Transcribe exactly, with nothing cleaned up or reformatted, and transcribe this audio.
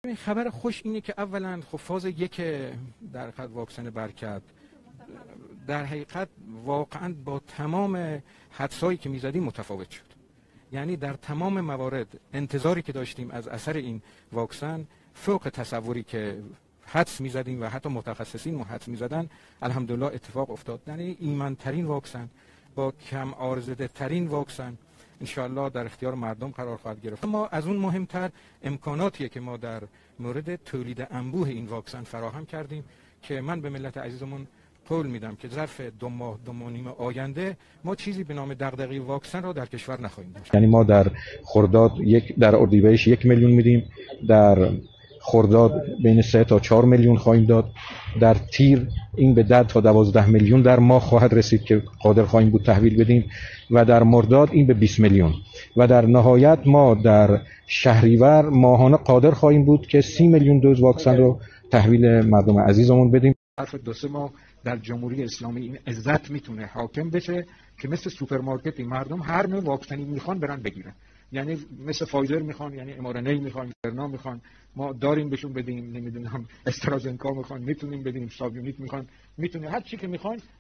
خبر خوش اینه که اولا خب فاز یک در حقیقت واکسن برکت در حقیقت واقعا با تمام حدسایی که میزدیم متفاوت شد. یعنی در تمام موارد انتظاری که داشتیم از اثر این واکسن فوق تصوری که حدس میزدیم و حتی متخصصین حدس میزدن الحمدلله اتفاق افتاد. یعنی ایمن‌ترین واکسن با کم عارضه ترین واکسن انشاءالله در اختیار مردم قرار خواهد گرفت. ما از اون مهمتر امکاناتیه که ما در مورد تولید انبوه این واکسن فراهم کردیم که من به ملت عزیزمون قول میدم که ظرف دو ماه دو ماه نیم آینده ما چیزی به نام دغدغه واکسن رو در کشور نخواهیم داشت. یعنی ما در خرداد یک در اردیبهشت یک میلیون میدیم، در خرداد بین سه تا چهار میلیون خواهیم داد، در تیر این به ده تا دوازده میلیون در ماه خواهد رسید که قادر خواهیم بود تحویل بدیم و در مرداد این به بیست میلیون و در نهایت ما در شهریور ماهانه قادر خواهیم بود که سی میلیون دوز واکسن رو تحویل مردم عزیزمون بدیم. ظرف دو سه ماه در جمهوری اسلامی این عزت میتونه حاکم بشه که مثل سوپرمارکتی مردم هر نوع واکسنی میخوان برن بگیرن. یعنی مثل فایزر میخوان، یعنی ام‌آر‌ان‌ای میخوان، مدرنا میخوان، ما داریم بهشون بدیم، نمیدونم استرازنکا میخوان میتونیم بدیم، سابیونیت میخوان میتونه، هر چی که میخوان